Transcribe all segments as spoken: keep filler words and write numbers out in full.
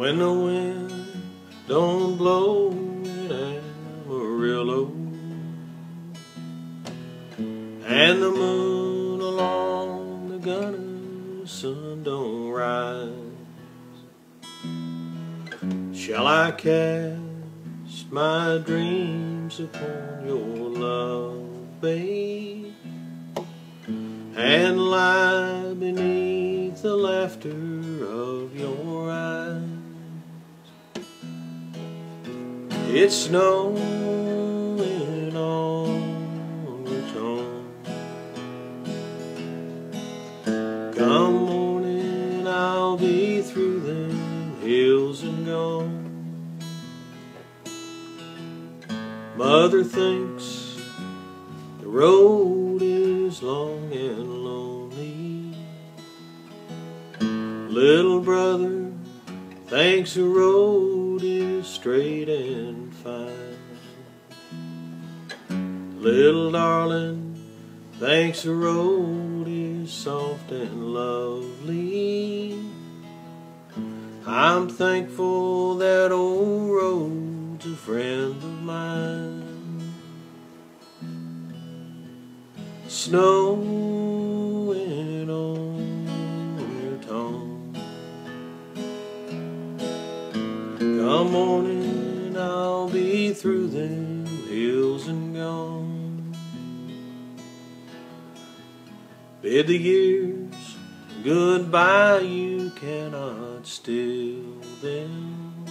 when the wind don't blow in Amarillo, and the moon along the Gunnison don't rise, shall I cast my dreams upon your love, babe, and lie beneath the laughter of your eyes? It's snowing on Raton. Come morning, I'll be through them hills and gone. Mother thinks the road is long and lonely. Little brother thinks the road is straight and fine. Little darling thinks the road is soft and lovely. I'm thankful that old road's a friend of mine. Snowing on Raton. Come morning, I'll be through them hills and gone. Bid the years goodbye, you cannot still them.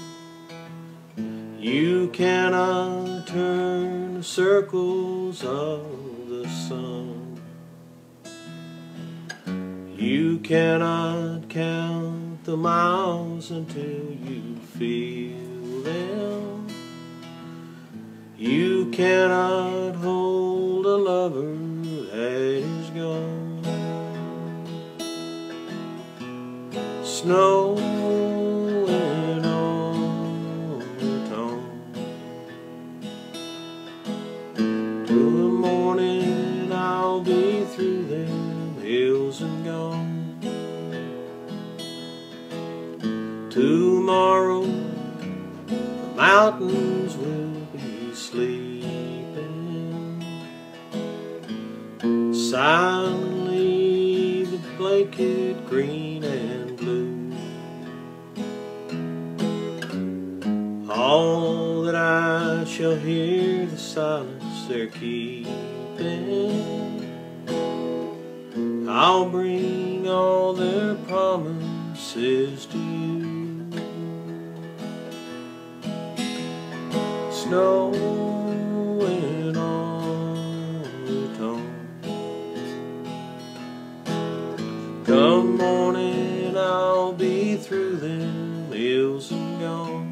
You cannot turn the circles of the sun. You cannot count the miles until you feel them. You cannot hold a lover that is gone. Snowing on Raton. Till the morning, I'll be through them hills and gone. Tomorrow the mountains will be sleeping. Silently the blanket green and blue. All that I shall hear the silence they're keeping. I'll bring all their promises to you. Snowing on Raton. Come morning, I'll be through them hills and gone.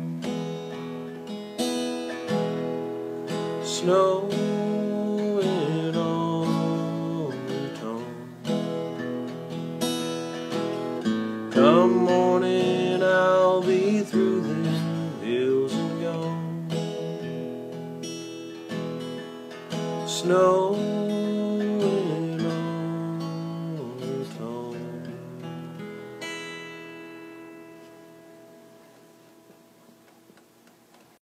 Snowing on Raton. Come morning, I'll be through them hills and gone. Snow